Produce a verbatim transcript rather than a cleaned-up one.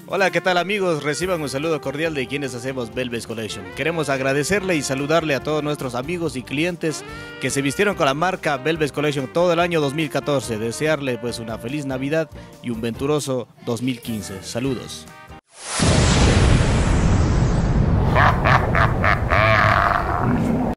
Hola, ¿qué tal amigos? Reciban un saludo cordial de quienes hacemos Belves Collection. Queremos agradecerle y saludarle a todos nuestros amigos y clientes que se vistieron con la marca Belves Collection todo el año dos mil catorce. Desearle pues una feliz Navidad y un venturoso dos mil quince. Saludos.